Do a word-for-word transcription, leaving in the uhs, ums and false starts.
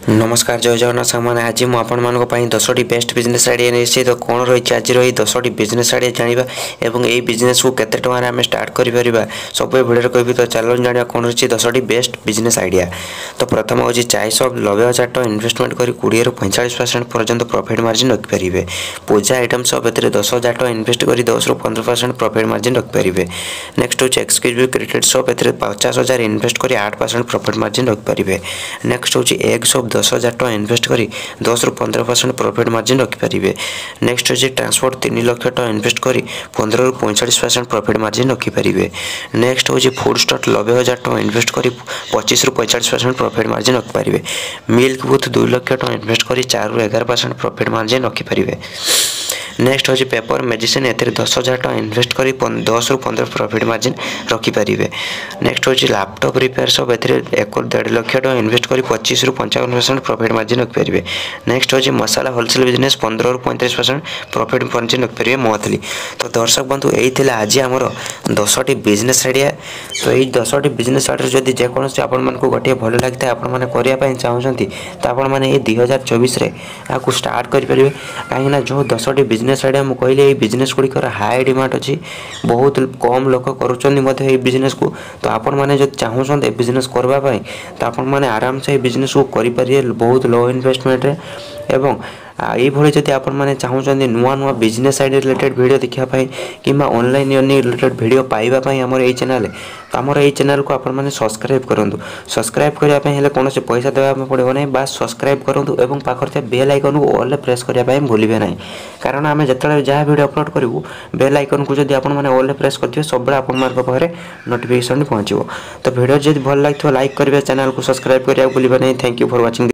नमस्कार जय जगन्नाथ सामने आज मुझे आपण मान दस टी बेस्ट बिजनेस आइडिया नहीं तो कौन रही आज रही दस टी बिजनेस आइडिया जाना और यही बिजनेस को केते टंकार आम स्टार्ट कर सब भिडियो कहि तो चलो जाना कौन रही दस टी बेस्ट बिजनेस आइडिया। तो प्रथम हूँ चाय सप नबे हजार टाँग इन्वेस्टमेंट कर कोड़े रु पैंतालीस परसेंट पर्यंत प्रॉफिट मार्जिन रखिपारे। पूजा आइटम सप ए दस हजार टाँग इन्वेस्ट कर दस रु पंद्रह परसेंट प्रॉफिट मार्जिन रखिपारे। नेक्स्ट हूँ एक्सक्यूज क्रिकेट सप ए पचास हजार इन्वेस्ट कर आठ परसेंट प्रॉफिट मार्जिन रखिपारे। नेक्स्ट हूँ एग सप दस हजार टाँग इन्वेस्ट कर दस रु पंद्रह परसेंट प्रॉफिट मार्जिन रखिपारे। नेक्स्ट हूँ ट्रांसपोर्ट तीन लाख टाँग इन्वेस्ट कर पंद्रह रु पैंतालीस परसेंट प्रॉफिट मार्जिन रखिपारे। नेक्स्ट हूँ फूड स्टॉक नबे हजार टाँग इन्वेस्ट कर पच्चीस रु पैंतालीस percent profit margin रखिपारे। Milk booth दुई लाख टाँग इन्वेस्ट कर चार रु एगार परसेंट प्रॉफिट मार्जिन रखिपारे। नेक्स्ट हूँ पेपर मेडिसिन ए दस हजार टाँग इन्वेस्ट कर दस रु पंद्रह प्रॉफिट मार्जिन रखिपारे। नेक्स्ट हूँ लैपटॉप रिपेयर सब एक डेढ़ लाख टाँग इन्वेस्ट कर पच्चीस रु पंचावन परसेंट प्रॉफिट मार्जिन रखिपारे। नेक्स्ट हूँ मसाला होलसेल बिजनेस पंद्रह रु पैंतीस परसेंट प्रॉफिट मार्जिन रखिपारे मंथली। तो दर्शक बंधु यही थे आज आमर दस टी बिजनेस आइडिया। तो यही दस टी बिजनेस आइडिया जदि जेकोसी आपण गोटे भल लगी था आपण मैंने चाहते तो आपण मैंने दुई हजार चौबीस आपको स्टार्ट करेंगे कहीं जो दस टी बिजनेस आइडिया मुझे कहली ये बिजनेस गुड़िकर हाई डिमांड अच्छी बहुत कम लोक कर बिजनेस को। तो आपण मैंने जो चाहते बिजनेस करने तो आपण मैंने आराम से बिजनेस को करें बहुत लो इन्वेस्टमेंट एवं ये जब आपण मैंने चाहते नुआ नुआ बिजनेस आइडिया रिलेटेड वीडियो देखापी कि ऑनलाइन अर्निंग रिलेटेड वीडियो पाइबापी आमर यही चैनल तो आमर यही चैनल को आपण मैंने सब्सक्राइब करूँ। सब्सक्राइब करने कौन से पैसा देवा पड़ो ना बास सब्सक्राइब करूँ और पाखे बेल आइकन को ऑल प्रेस करने भूलिए ना कारण आम जो जहाँ वीडियो अपलोड करूँ बेल आइकन को जब आपने ऑल प्रेस करेंगे सब आपरे नोटिफिकेशन पहुँचो। तो वीडियो जब भल लगे लाइक करेंगे चैनल को सब्सक्राइब करा भूलिए ना। Thank you for watching.